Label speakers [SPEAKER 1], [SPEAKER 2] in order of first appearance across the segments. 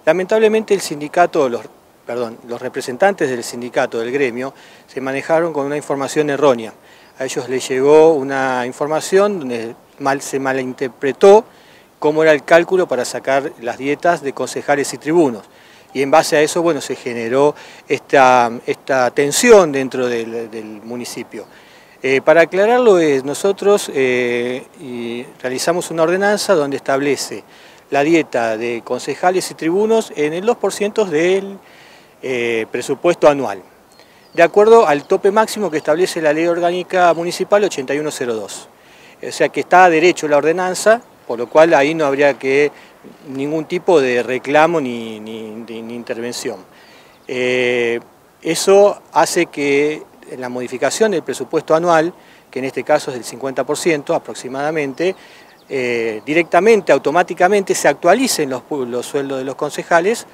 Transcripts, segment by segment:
[SPEAKER 1] Lamentablemente el sindicato, los representantes del sindicato, del gremio, se manejaron con una información errónea. A ellos les llegó una información donde se malinterpretó cómo era el cálculo para sacar las dietas de concejales y tribunos. Y en base a eso, bueno, se generó esta tensión dentro del municipio. Para aclararlo, nosotros realizamos una ordenanza donde establece la dieta de concejales y tribunos en el 2% del presupuesto anual, de acuerdo al tope máximo que establece la Ley Orgánica Municipal 8102. O sea que está a derecho la ordenanza, por lo cual ahí no habría ningún tipo de reclamo ni intervención. Eso hace que la modificación del presupuesto anual, que en este caso es del 50% aproximadamente, directamente, automáticamente se actualicen los sueldos de los concejales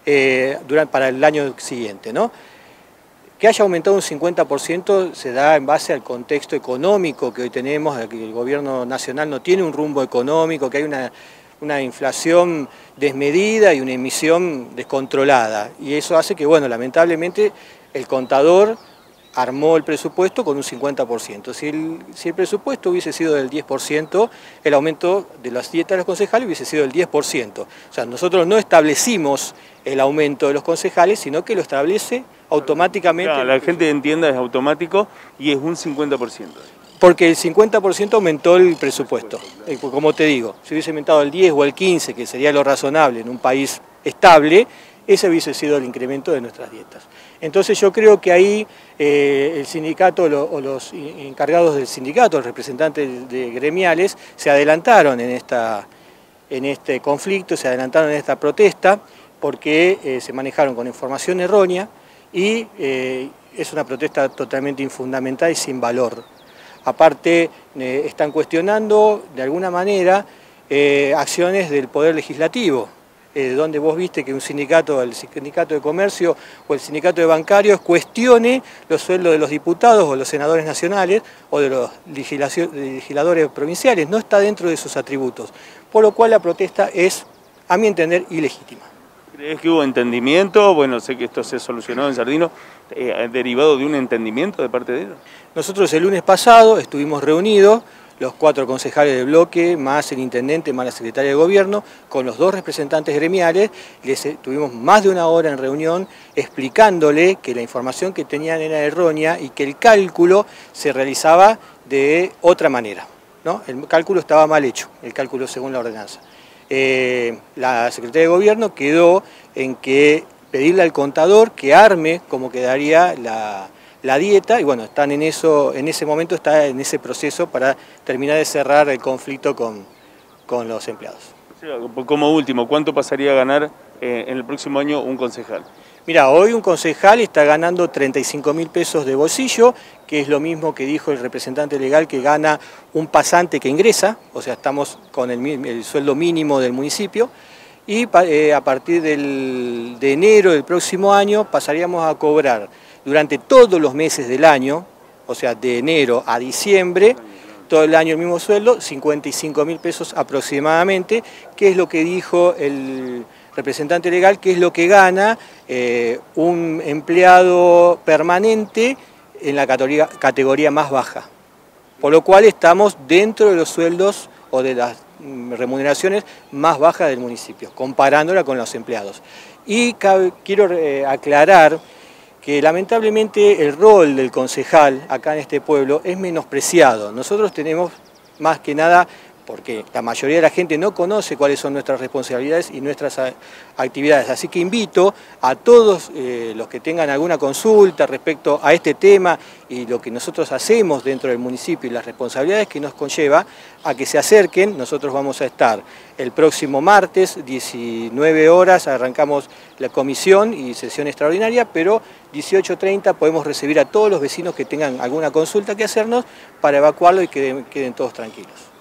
[SPEAKER 1] para el año siguiente, ¿no? Que haya aumentado un 50% se da en base al contexto económico que hoy tenemos, de que el gobierno nacional no tiene un rumbo económico, que hay una inflación desmedida y una emisión descontrolada. Y eso hace que, bueno, lamentablemente el contador armó el presupuesto con un 50%. Si el presupuesto hubiese sido del 10%, el aumento de las dietas de los concejales hubiese sido del 10%. O sea, nosotros no establecimos el aumento de los concejales, sino que lo establece automáticamente.
[SPEAKER 2] Claro, la gente entienda, es automático y es un 50%.
[SPEAKER 1] Porque el 50% aumentó el presupuesto. Como te digo, si hubiese aumentado el 10 o el 15, que sería lo razonable en un país estable, ese hubiese sido el incremento de nuestras dietas. Entonces yo creo que ahí el sindicato o los encargados del sindicato, los representantes gremiales, se adelantaron en este conflicto, se adelantaron en esta protesta, porque se manejaron con información errónea y es una protesta totalmente infundamental y sin valor. Aparte, están cuestionando de alguna manera acciones del Poder Legislativo, donde vos viste que un sindicato, el sindicato de comercio o el sindicato de bancarios cuestione los sueldos de los diputados o los senadores nacionales o de los legisladores provinciales, no está dentro de sus atributos, por lo cual la protesta es, a mi entender, ilegítima.
[SPEAKER 2] ¿Crees que hubo entendimiento? Bueno, sé que esto se solucionó en Sardino, derivado de un entendimiento de parte de ellos.
[SPEAKER 1] Nosotros el lunes pasado estuvimos reunidos, los 4 concejales del bloque, más el intendente, más la secretaria de gobierno, con los 2 representantes gremiales. Tuvimos más de una hora en reunión explicándole que la información que tenían era errónea y que el cálculo se realizaba de otra manera, ¿no? El cálculo estaba mal hecho, el cálculo según la ordenanza. La secretaria de gobierno quedó en que pedirle al contador que arme cómo quedaría la dieta, y bueno, están en eso, en ese momento está en ese proceso para terminar de cerrar el conflicto con los empleados.
[SPEAKER 2] Como último, ¿cuánto pasaría a ganar en el próximo año un concejal?
[SPEAKER 1] Mira, hoy un concejal está ganando 35.000 pesos de bolsillo, que es lo mismo que dijo el representante legal que gana un pasante que ingresa, o sea, estamos con el sueldo mínimo del municipio, y a partir de enero del próximo año pasaríamos a cobrar durante todos los meses del año, o sea, de enero a diciembre, todo el año el mismo sueldo, 55.000 pesos aproximadamente, que es lo que dijo el representante legal, que es lo que gana un empleado permanente en la categoría más baja. Por lo cual estamos dentro de los sueldos o de las remuneraciones más bajas del municipio, comparándola con los empleados. Y quiero aclarar que lamentablemente el rol del concejal acá en este pueblo es menospreciado. Nosotros tenemos más que nada, porque la mayoría de la gente no conoce cuáles son nuestras responsabilidades y nuestras actividades. Así que invito a todos los que tengan alguna consulta respecto a este tema y lo que nosotros hacemos dentro del municipio y las responsabilidades que nos conlleva, a que se acerquen. Nosotros vamos a estar el próximo martes, 19 horas, arrancamos la comisión y sesión extraordinaria, pero 18:30 podemos recibir a todos los vecinos que tengan alguna consulta que hacernos para evacuarlo y queden todos tranquilos.